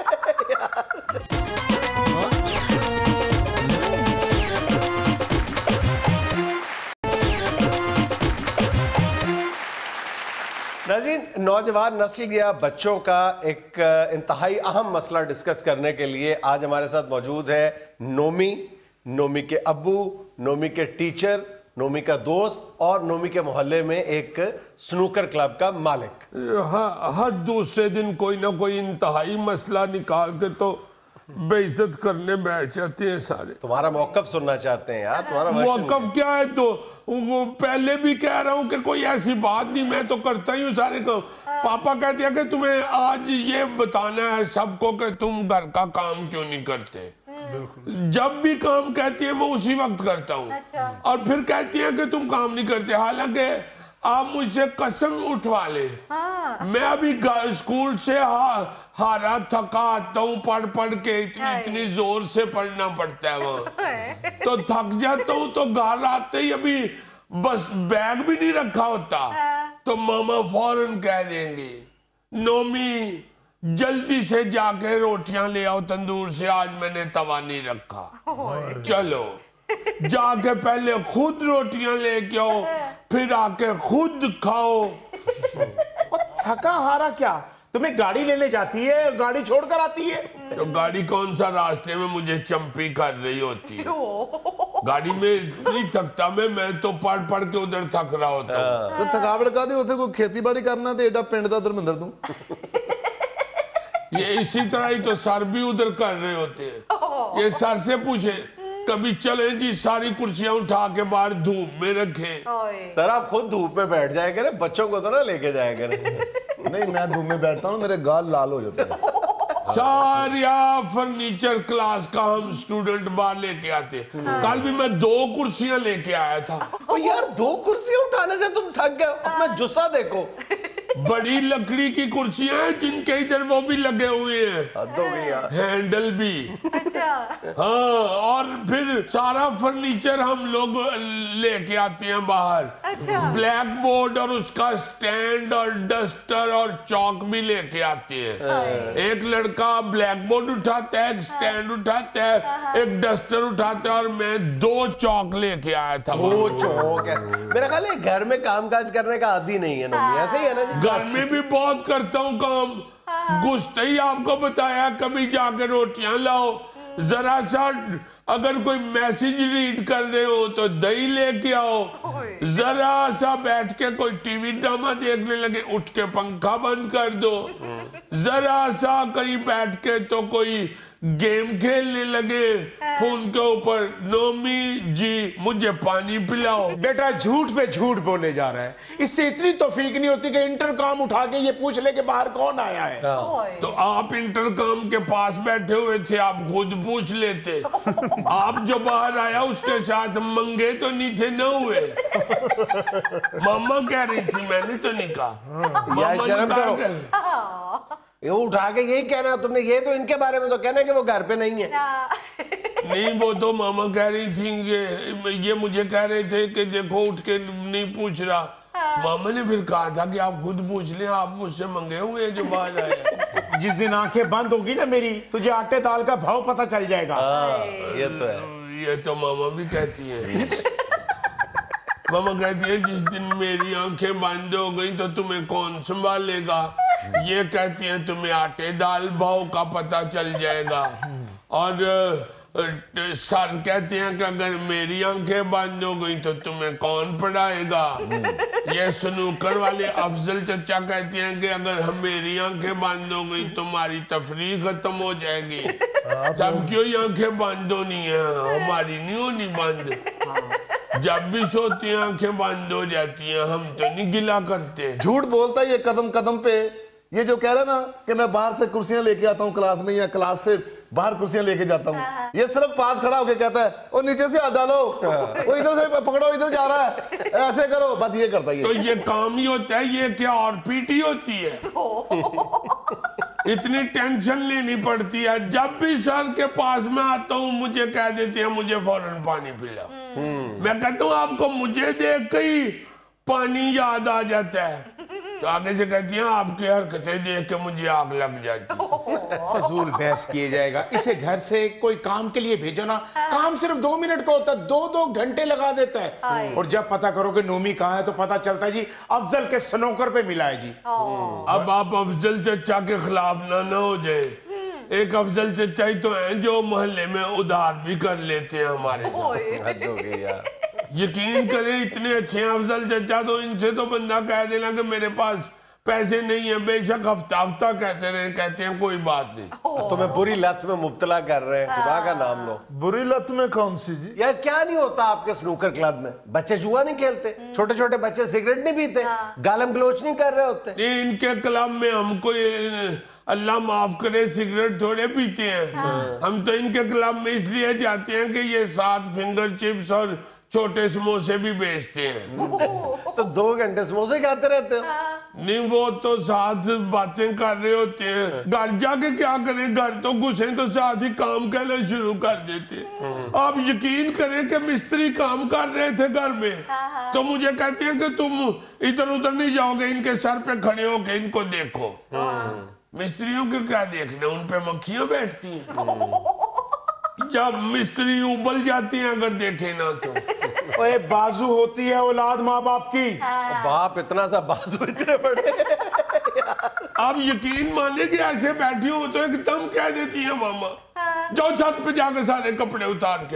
ناظرین, نوجوان نسل یا بچوں کا ایک انتہائی اہم مسئلہ ڈسکس کرنے کے لیے آج ہمارے ساتھ موجود ہے نومی, نومی کے ابو, نومی کے ٹیچر, نومی کا دوست اور نومی کے محلے میں ایک سنوکر کلب کا مالک. ہر دوسرے دن کوئی نہ کوئی انتہائی مسئلہ نکال کے تو بے عزت کرنے بیٹھ جاتے ہیں سارے. تمہارا موقف سننا چاہتے ہیں یار, تمہارا موقف کیا ہے؟ تو وہ پہلے بھی کہہ رہا ہوں کہ کوئی ایسی بات نہیں, میں تو کرتا ہی ہوں سارے کام. پاپا کہتے ہیں کہ تمہیں آج یہ بتانا ہے سب کو کہ تم گھر کا کام کیوں نہیں کرتے. جب بھی کام کہتی ہیں میں اسی وقت کرتا ہوں, اور پھر کہتی ہیں کہ تم کام نہیں کرتے, حالانکہ آپ مجھ سے قسم اٹھوا لیں, میں ابھی اسکول سے ہارا تھکا آتا ہوں پڑھ پڑھ کے, اتنی اتنی زور سے پڑھنا پڑتا ہے وہاں, تو تھک جاتا ہوں. تو گھر آتے ہی ابھی بس بیگ بھی نہیں رکھا ہوتا تو ماما فوراً کہہ دیں گے نومی جلدی سے جا کے روٹیاں لے آؤ تندور سے, آج میں نے توا نہیں رکھا. چلو جا کے پہلے خود روٹیاں لے کے آؤ, پھر آ کے خود کھاؤ. تھکا ہارا کیا, تمہیں گاڑی لینے جاتی ہے, گاڑی چھوڑ کر آتی ہے. تو گاڑی کون سا راستے میں مجھے چمپی کر رہی ہوتی ہے. गाड़ी में नहीं थकता मैं मैं तो पढ़ पढ़ के उधर थक रहा होता हूँ। तो थकावट का उसे कोई खेती बाड़ी करना तो एडा पिंड दा धर्मिंदर तू ये इसी तरह ही तो सर भी उधर कर रहे होते हैं। ये सर से पूछे कभी चले जी सारी कुर्सियां उठा के बाहर धूप में रखे। सर आप खुद धूप में बैठ जाया करें, बच्चों को तो ना लेके जाया करें। नहीं मैं धूप में बैठता हूँ मेरे गाल लाल हो जाते हैं। सारिया फर्नीचर क्लास का हम स्टूडेंट बाहर लेके आते। कल भी मैं दो कुर्सियां लेके आया था। ओ यार दो कुर्सियां उठाने से तुम थक गए, अपना जुस्सा देखो। बड़ी लकड़ी की कुर्सियां हैं जिनके इधर वो भी लगे हुए हैं, हद हो गई यार। हैंडल भी। अच्छा हाँ और फिर सारा फर्नीचर हम लोग लेके आते हैं बाहर। अच्छा ब्लैक बोर्ड और उसका स्टैंड और डस्टर और चौक भी लेके आते हैं। एक लड़का ब्लैक बोर्ड उठाता है, एक स्टैंड उठाता है, एक डस्टर उठाता है और मैं दो चौक लेके आया था। दो चौक है। मेरा ख्याल है घर में कामकाज करने का आदी नहीं है ना, ऐसे ही है ना जी? घर में भी बहुत करता हूँ काम। गुस्ते ही आपको बताया कभी जाके रोटियां लाओ, जरा सा अगर कोई मैसेज रीड कर रहे हो तो दही लेके आओ, जरा सा बैठ के कोई टीवी ड्रामा देखने लगे उठ के पंखा बंद कर दो, जरा सा कहीं बैठ के तो कोई गेम खेलने लगे फोन के ऊपर, नोमी जी मुझे पानी पिलाओ। बेटा झूठ पे झूठ बोले जा रहा है, इससे इतनी तौफीक नहीं होती कि इंटरकॉम उठा के ये पूछ ले कि बाहर कौन आया है। तो आप इंटरकॉम के पास बैठे हुए थे, आप खुद पूछ लेते। आप जो बाहर आया उसके साथ मंगे तो नहीं थे, न हुए। मामा कह रही थी, मैंने तो नहीं कहा। यार शर्म करो, ये उठा के यही कहना तुमने, ये तो इनके बारे में तो कहना कि वो घर पे नहीं है। नहीं वो तो मामा कह रही थी ये, ये मुझे कह रहे थे कि देखो उठ के नहीं पूछ रहा। मामा ने फिर कहा था कि आप खुद पूछ लें, आप मुझसे मंगे हुए हैं जो बाहर आए। जिस दिन आंखें बंद होगी ना मेरी, तुझे आटे दाल का भाव पता चल जाएगा। हाँ, ये तो है। ये तो मामा भी कहती है। मामा कहती है जिस दिन मेरी आंखें बंद हो गई तो तुम्हें कौन संभालेगा। ये कहती है तुम्हें आटे दाल भाव का पता चल जाएगा। और सर कहते हैं कि अगर मेरी आंखें बंद हो गई तो तुम्हें कौन पढ़ाएगा। ये स्नूकर वाले अफजल चचा कहते हैं कि अगर हम मेरी आंखें बंद हो गई तो हमारी तफरीह खत्म हो जाएगी। सबकी आंखें बंद होनी है, हमारी नहीं होनी बंद। जब भी सोती हैं आंखें बंद हो जाती हैं, हम तो नहीं गिला करते। झूठ बोलता है ये कदम कदम पे। ये जो कह रहा ना कि मैं बाहर से कुर्सियां लेके आता हूँ क्लास में, या क्लास से बाहर कुर्सियां लेके जाता हूँ, ये सिर्फ पास खड़ा होके कहता है और नीचे से हाथ डालो, वो इधर से पकड़ो, इधर जा रहा है, ऐसे करो, बस ये करता है। तो ये काम ही होता है, ये क्या और पीटी होती है। इतनी टेंशन लेनी पड़ती है। जब भी सर के पास में आता हूँ मुझे कह देते हैं मुझे फौरन पानी पिलाओ। मैं कहता हूँ आपको मुझे देख के ही पानी याद आ जाता है। तो आगे से कहती हैं आपकी हरकतें देख के मुझे आग लग जाती है। फजूल बहस किए जाएगा। इसे घर से कोई काम के लिए भेजो ना, काम सिर्फ दो मिनट का होता है, दो दो घंटे लगा देता है। और जब पता करो कि नोमी कहाँ है तो पता चलता है जी अफजल के स्नूकर पे मिला है जी। अब आप अफजल चचा के खिलाफ ना ना हो जाए। एक अफजल चचा ही तो हैं जो मोहल्ले में उधार भी कर लेते हैं हमारे साथ। हद हो गई यार। यकीन करें इतने अच्छे हैं अफजल चचा, तो इनसे तो बंदा कह देना कि मेरे पास पैसे नहीं है, बेशक हफ्ता हफ्ता कहते रहे, कहते हैं कोई बात नहीं। तुम्हें बुरी लत में मुब्तला कर रहे हैं, खुदा का नाम लो। बुरी लत में कौन सी जी? यार क्या नहीं होता आपके स्नूकर क्लब में? बच्चे जुआ नहीं खेलते, छोटे छोटे बच्चे सिगरेट नहीं पीते, गालम गलोच नहीं कर रहे होते। नहीं इनके क्लब में हम कोई अल्लाह माफ करे सिगरेट थोड़े पीते हैं। हम तो इनके क्लब में इसलिए जाते हैं कि ये सात फिंगर चिप्स और छोटे समोसे भी बेचते हैं। तो दो घंटे समोसे खाते रहते हो? नहीं वो तो साथ बातें कर रहे होते हैं। घर जाके क्या करें, घर तो घुसे तो साथ ही काम करना शुरू कर देते। आप यकीन करें कि मिस्त्री काम कर रहे थे घर में, तो मुझे कहते हैं कि तुम इधर उधर नहीं जाओगे, इनके सर पे खड़े होके इनको देखो। मिस्त्रियों को क्या देखना, उन पे मक्खियां बैठती हैं। जब मिस्त्री उबल जाती हैं अगर देखे ना तो। ओए बाजू होती है औलाद माँ बाप की। बाप इतना सा बाजू इतने बड़े। आप यकीन माने कि ऐसे बैठी हो तो एकदम कह देती है मामा जाओ छत पे जाके सारे कपड़े उतार के लाओ।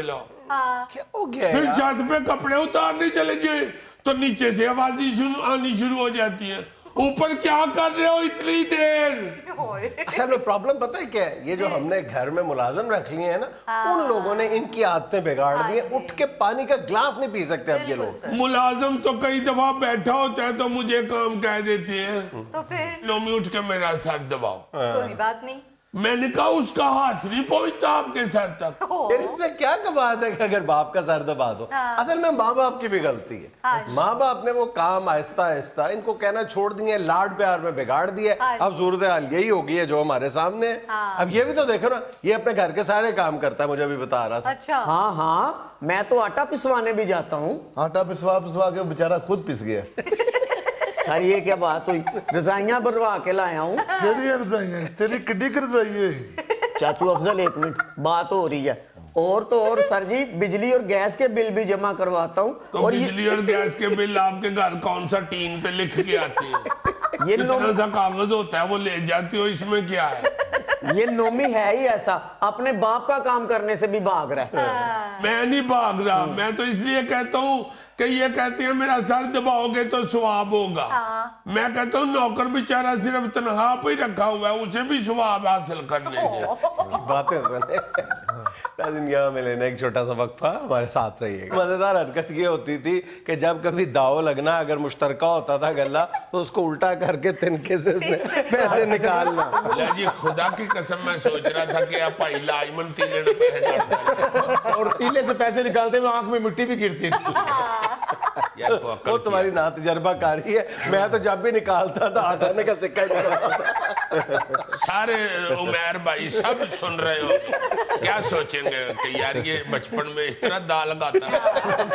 क्या हो गया फिर यार? छत पे कपड़े उतारने चले जाए तो नीचे से आवाज़ें शुरू आनी शुरू हो जाती है, ऊपर क्या कर रहे हो इतनी देर? असल में प्रॉब्लम पता है क्या है, ये जो हमने घर में मुलाजिम रख लिए हैं ना, उन लोगों ने इनकी आदतें बिगाड़ दी हैं। उठ के पानी का ग्लास नहीं पी सकते अब ये लोग। मुलाजिम तो कई दफा बैठा होता है तो मुझे काम कह देते हैं, तो फिर नोमी उठ के मेरा सर दबाओ। कोई बात नहीं। मैंने कहा उसका हाथ नहीं पहुंचता आपके सर तक। यार इसमें क्या कमाल है कि अगर बाप का सर दबा दो। असल में माँ बाप की भी गलती है। माँ बाप ने वो काम आहिस्ता आहिस्ता इनको कहना छोड़ दिए, लाड प्यार में बिगाड़ दिए। अब सूरत हाल यही हो गई है जो हमारे सामने है। अब ये भी तो देखो ना, ये अपने घर के सारे काम करता है, मुझे अभी बता रहा था। अच्छा हाँ हाँ, मैं तो आटा पिसवाने भी जाता हूँ। आटा पिसवा पिसवा के बेचारा खुद पिस गया। सर ये क्या बात हुई, रजाइयाँ बनवा के लाया हूँ। रजाइयाँ तेरी किड्डी की रजाई है? चाचू अफजल एक मिनट, बात हो रही है। और तो और सर जी बिजली और गैस के बिल भी जमा करवाता हूँ। तो और बिजली और गैस के बिल आपके घर कौन सा टीन पे लिख के आते हैं? ये इतना सा कागज होता है वो ले जाती हो, इसमें क्या है? ये नोमी है ही ऐसा, अपने बाप का काम करने से भी भाग रहा है। मैं नहीं भाग रहा, मैं तो इसलिए कहता हूँ कि ये कहते हैं मेरा सर दबाओगे तो सवाब होगा। मैं कहता हूँ नौकर बेचारा सिर्फ तनख्वाह पे ही रखा हुआ है, उसे भी सवाब हासिल करने हैं। बातें सुने। यहाँ में लेने एक छोटा सा वक्फा, हमारे साथ रहिएगा। मजेदार हरकत ये होती थी कि जब कभी दाव लगना, अगर मुश्तरका होता था गल्ला, तो उसको उल्टा करके तिनके से पैसे निकालना। जी खुदा की कसम मैं सोच रहा था कि आप भाई लाजमन तीले ने पैसे काटते और तीले से पैसे निकालते हुए आंख में मिट्टी भी गिरती थी। वो तुम्हारी ना तजर्बाकारी है, मैं तो जब भी निकालता था आठाने का सिक्का ही निकालता था। सारे उमर भाई सब सुन रहे हो, क्या सोचेंगे कि यार ये बचपन में इस तरह दाल लगाता है।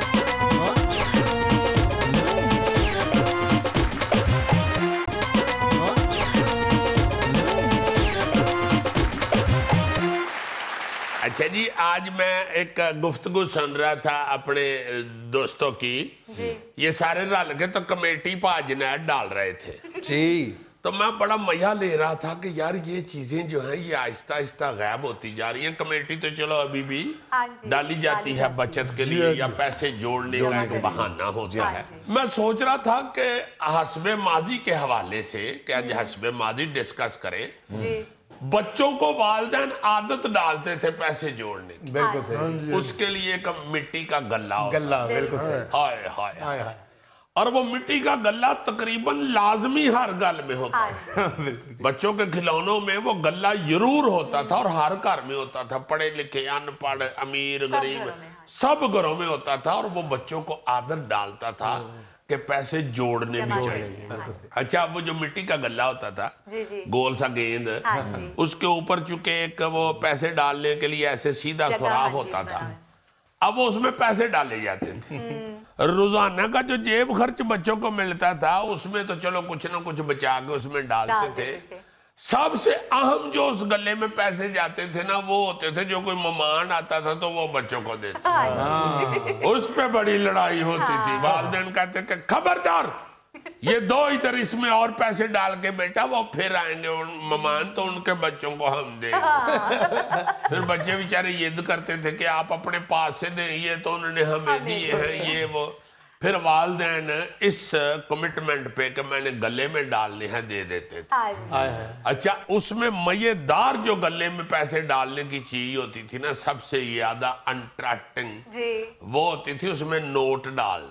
अच्छा जी, आज मैं एक गुफ्तगू सुन रहा था अपने दोस्तों की जी। ये सारे रल के तो कमेटी पाजना डाल रहे थे जी। तो मैं बड़ा मजा ले रहा था कि यार ये चीजें जो हैं ये आहिस्ता आहिस्ता गायब होती जा रही हैं। कमेटी तो चलो अभी भी डाली जाती है बचत के लिए या पैसे जोड़ने का एक बहाना होता है। मैं सोच रहा था कि हस्बे माजी के हवाले से कि आज हस्बे माजी डिस्कस करें। बच्चों को वालिदैन आदत डालते थे पैसे जोड़ने की, बिल्कुल सही। उसके लिए एक मिट्टी का गल्ला गल्ला, बिल्कुल सही। हाय हाय हाय। और वो मिट्टी का गल्ला तकरीबन लाजमी हर घर में होता है। बच्चों के खिलौनों में वो गल्ला जरूर होता था और हर घर में होता था, पढ़े लिखे अनपढ़ अमीर गरीब सब घरों में होता था। और वो बच्चों को आदत डालता था कि पैसे जोड़ने भी चाहिए। अच्छा, वो जो मिट्टी का गल्ला होता था जी जी। गोल सा गेंद, उसके ऊपर चूंकि एक वो पैसे डालने के लिए ऐसे सीधा सुराख होता था, अब वो उसमें पैसे डाले जाते थे। रोजाना का जो जेब खर्च बच्चों को मिलता था उसमें तो चलो कुछ ना कुछ बचा के उसमें डालते थे। सबसे अहम जो उस गले में पैसे जाते थे ना, वो होते थे जो कोई मेहमान आता था तो वो बच्चों को देते। उस पे बड़ी लड़ाई होती थी। वालिदैन कहते थे खबरदार ये दो इधर इसमें और पैसे डाल के बेटा, वो फिर आएंगे मेहमान तो उनके बच्चों को हम देंगे। फिर बच्चे बेचारे जिद करते थे कि आप अपने पास से दें, ये तो उन्होंने हमें दिए हैं ये वो। फिर वालिदैन इस कमिटमेंट पे कि मैंने गले में डालने हैं दे देते थे। अच्छा, उसमें मजेदार जो गले में पैसे डालने की चीज होती थी ना, सबसे ज्यादा इंटरेस्टिंग वो होती थी उसमें नोट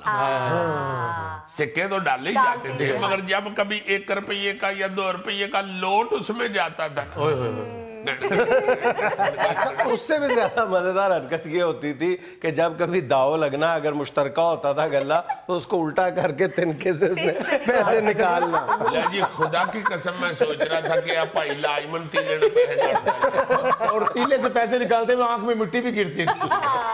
डालना। सिक्के तो डाले ही जाते थे, मगर जब कभी एक रुपये का या दो रुपये का नोट उसमें जाता था अच्छा, उससे भी ज्यादा मजेदार हरकत ये होती थी कि जब कभी दाव लगना, अगर मुश्तरका होता था गल्ला, तो उसको उल्टा करके तिनके से पैसे निकालना। जी खुदा की कसम मैं सोच रहा था कि आप भाई लाजमन तीले ने पैसे काटते हैं। और तीले से पैसे निकालते हुए आंख में मिट्टी भी गिरती थी।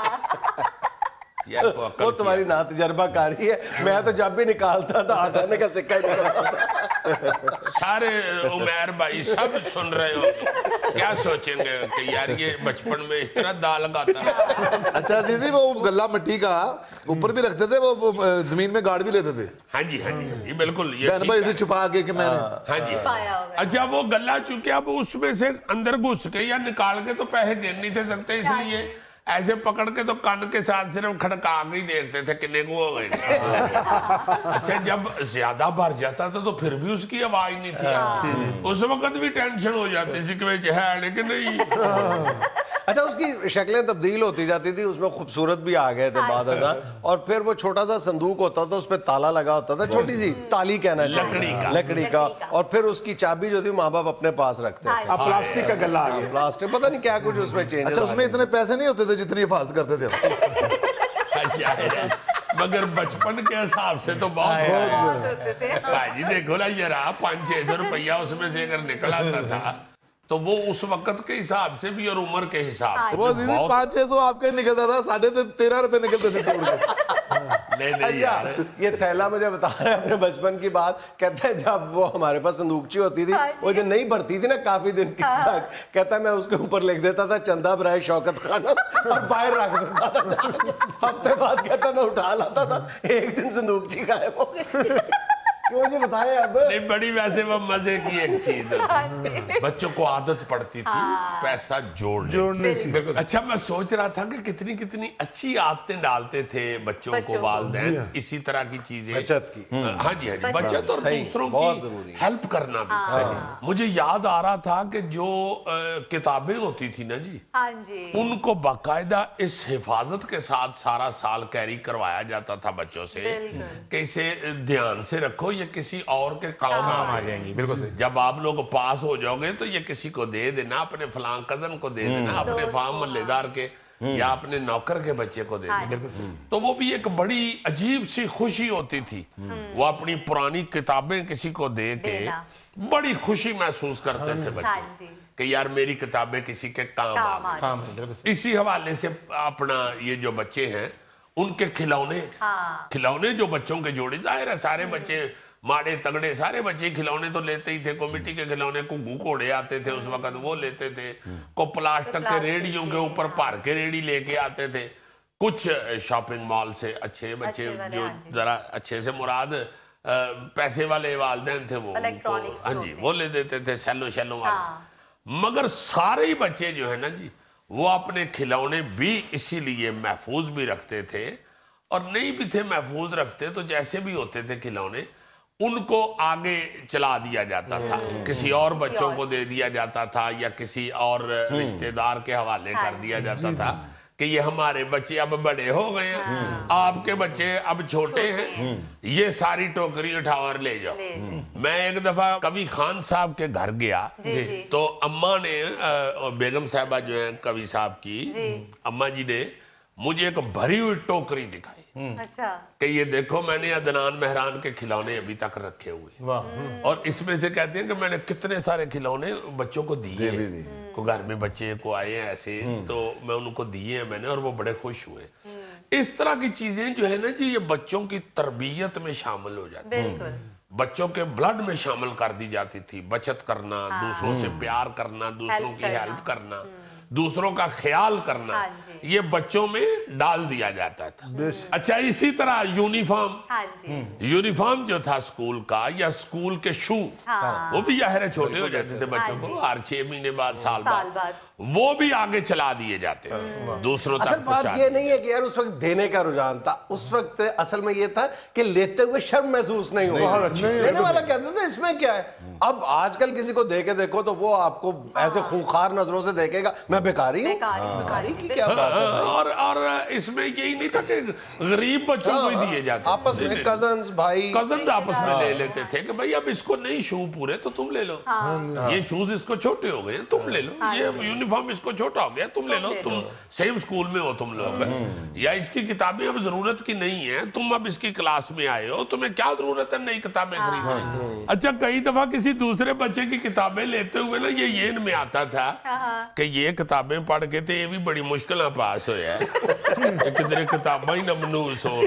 वो तुम्हारी ना तजर्बाकारी है, मैं तो जब भी निकालता था आठाने का सिक्का ही निकालता था। सारे उमर भाई सब सुन रहे हो, क्या सोचेंगे कि यार ये बचपन में इस तरह दाल लगाता है। अच्छा दीदी, वो गल्ला मिट्टी का ऊपर भी रखते थे, वो जमीन में गाड़ भी लेते थे। हाँ जी हाँ जी, ये बिल्कुल ये बहन भाई इसे छुपा के कि मैंने हाँ जी। अच्छा, वो गल्ला चूंकि अब उसमें से अंदर घुस के या निकाल के तो पैसे गिर नहीं थे सकते, इसलिए ایسے پکڑ کے تو کان کے ساتھ صرف کھڑکا کے ہی دیکھتے تھے کنے کو ہو گئے. اچھا جب زیادہ بھر جاتا تھا تو پھر بھی اس کی آواز نہیں تھی, اس وقت بھی ٹینشن ہو جاتی سی کہ وہ ہے لیکن نہیں. اچھا اس کی شکلیں تبدیل ہوتی جاتی تھی, اس میں خوبصورت بھی آ گئے تھے بعد ازاں, اور پھر وہ چھوٹا سا صندوق ہوتا تھا, اس پہ تالا لگا ہوتا تھا, چھوٹی سی تالی کہنا چاہیے, لکڑی کا لکڑی کا اور پھر اس کی چابی جو تھی ماں باپ اپنے پاس رکھتے تھے. اب پلاسٹک کا گلا آ گیا, پلاسٹک پتہ نہیں کیا کچھ اس میں چینج. اچھا اس میں اتنے پیسے نہیں ہوتے تھے جتنی حفاظت کرتے تھے, مگر بچپن کے حساب سے تو بہت بھائی جی دیکھو نا یہ رہا پانچ چھ سو روپیہ اس میں سے اگر نکل آتا تھا تو وہ اس وقت کے حساب سے بھی اور عمر کے حساب سے وہ عزیزی پانچ چھ سو آپ کے نکلتا تھا, ساڑھے تیرہ روپے نکلتے سے توڑ کے. نہیں نہیں یار یہ تھیلا مجھے بتا رہا ہے اپنے بچپن کی بات, کہتا ہے جب وہ ہمارے پاس صندوقچی ہوتی تھی وہ جو نہیں بھرتی تھی نا کافی دن تک, کہتا ہے میں اس کے اوپر لکھ دیتا تھا چندہ برائے شوکت خانم اور باہر رکھ دیتا تھا. ہفتے بعد کہتا میں اٹھا لاتا تھا, ایک دن صندوقچی غائب ہو گئی. مجھے بتائیں اب نہیں بڑی ویسے وہ مزے کی ایک چیز بچوں کو عادت پڑتی تھی پیسہ جوڑنے کی. اچھا میں سوچ رہا تھا کہ کتنی کتنی اچھی عادتیں ڈالتے تھے بچوں کو والدین, اسی طرح کی چیزیں بچت کی. ہاں جی ہاں جی بچت اور دوسروں کی ہیلپ کرنا بھی. مجھے یاد آ رہا تھا کہ جو کتابیں ہوتی تھی نا جی ان کو باقاعدہ اس حفاظت کے ساتھ سارا سال کیری کروایا جاتا تھا بچوں سے کہ اسے دھیان سے رکھو, یہ کسی اور کے کام آ جائیں گی. بالکل صحیح. جب آپ لوگ پاس ہو جاؤ گے تو یہ کسی کو دے دینا, اپنے فلاں کزن کو دے دینا, اپنے فام محلے دار کے یا اپنے نوکر کے بچے کو دے دینا. تو وہ بھی ایک بڑی عجیب سی خوشی ہوتی تھی, وہ اپنی پرانی کتابیں کسی کو دے کے بڑی خوشی محسوس کرتے تھے بچے کہ یار میری کتابیں کسی کے کام آ گئی. اسی حوالے سے اپنا یہ جو بچے ہیں ان کے کھلونے کھلونے جو بچوں کے جوڑے, ظاہر ہے سارے بچے ماڑے تگڑے سارے بچے کھلونے تو لیتے ہی تھے, کو مٹی کے کھلونے کو گو کوڑے آتے تھے اس وقت وہ لیتے تھے, کو پلاسٹک کے ریڑیوں کے اوپر پار کے ریڑی لے کے آتے تھے, کچھ شاپنگ مال سے اچھے بچے جو ذرا اچھے سے مراد پیسے والے والدین تھے وہ ہاں جی وہ لے دیتے تھے سیلو شیلو والے. مگر سارے ہی بچے جو ہے نا جی وہ اپنے کھلونے بھی اسی لیے محفوظ بھی رکھتے تھے, اور نہیں بھی تھے محفوظ رکھتے تو جیسے بھی ہوتے تھے کھلونے ان کو آگے چلا دیا جاتا تھا, کسی اور بچوں کو دے دیا جاتا تھا یا کسی اور رشتہ دار کے حوالے کر دیا جاتا تھا کہ یہ ہمارے بچے اب بڑے ہو گئے ہیں, آپ کے بچے اب چھوٹے ہیں, یہ ساری ٹوکری اٹھاؤ اور لے جاؤ. میں ایک دفعہ کبھی خان صاحب کے گھر گیا تو اماں نے, بیگم صاحبہ جو ہیں کبھی صاحب کی اماں جی نے مجھے ایک بھری ہوئی ٹوکری دکھائی کہ یہ دیکھو میں نے عدنان مہران کے کھلونے ابھی تک رکھے ہوئے, اور اس میں سے کہتے ہیں کہ میں نے کتنے سارے کھلونے بچوں کو دیے, کو گھر میں بچے کو آئے ہیں ایسے تو میں ان کو دیے ہیں میں نے, اور وہ بڑے خوش ہوئے. اس طرح کی چیزیں جو ہے نا جی یہ بچوں کی تربیت میں شامل ہو جاتی ہیں, بچوں کے بلڈ میں شامل کر دی جاتی تھی. بچت کرنا, دوسروں سے پیار کرنا, دوسروں کی ہیلپ کرنا, دوسروں کا خیال کرنا, یہ بچوں میں ڈال دیا جاتا تھا. اچھا اسی طرح یونیفارم یونیفارم جو تھا سکول کا یا سکول کے شو وہ بھی ظاہر چھوٹے ہو جاتے تھے بچوں کو, ہر چھ مہینے بعد سال بعد وہ بھی آگے چلا دیے جاتے تھے دوسروں تک. اصل بات یہ نہیں ہے کہ یار اس وقت دینے کا رجحان تھا, اس وقت اصل میں یہ تھا کہ لیتے ہوئے شرم محسوس نہیں ہوا, لینے والا کہتا تھا اس میں کیا ہے. اب آج کل کسی کو دے کے دیکھو تو وہ آپ کو ایسے خونخوار نظروں سے دیکھے گا, میں بیکاری ہوں, بیکاری کی کیا بات ہے. اور اور اس میں یہی نہیں تھا کہ غریب بچوں کو ہی دیے جاتے, آپس میں کزنز بھائی کزنز آپس میں لے لیتے تھے کہ بھئی اب اس کو نہیں شو پورے تو تم لے لو, یہ شوز اس کو چھوٹے ہو گئے تم لے لو, یہ یونیفارم اس کو چھوٹا ہو گیا تم لے لو, تم سیم سکول میں ہو تم لوگ, یا اس کی کتابیں اب ضرورت کی نہیں ہیں, تم اب اس کی کلاس میں آئے ہو, تمہیں کیا ضرورت ہے نئی کتابیں خریدنے. اچھا کئی دفعہ کسی دوسرے بچے کی کتابیں لیتے ہوئے نا یہ یہ میں آتا تھا کہ یہ کتابیں پڑھ کے تھے یہ بھی بڑی مشکلیں پاس ہویا ہے, کتنے کتابیں ہی نہ منوس ہو.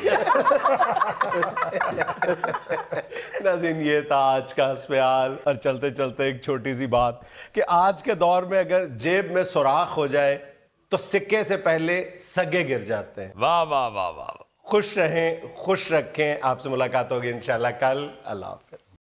ناظرین یہ تھا آج کا اسپیال, اور چلتے چلتے ایک چھوٹی سی بات کہ آج کے دور میں اگر جیب میں سوراخ ہو جائے تو سکے سے پہلے سگے گر جاتے ہیں. واہ واہ واہ واہ. خوش رہیں, خوش رکھیں. آپ سے ملاقات ہوگی انشاءاللہ کل. اللہ حافظ.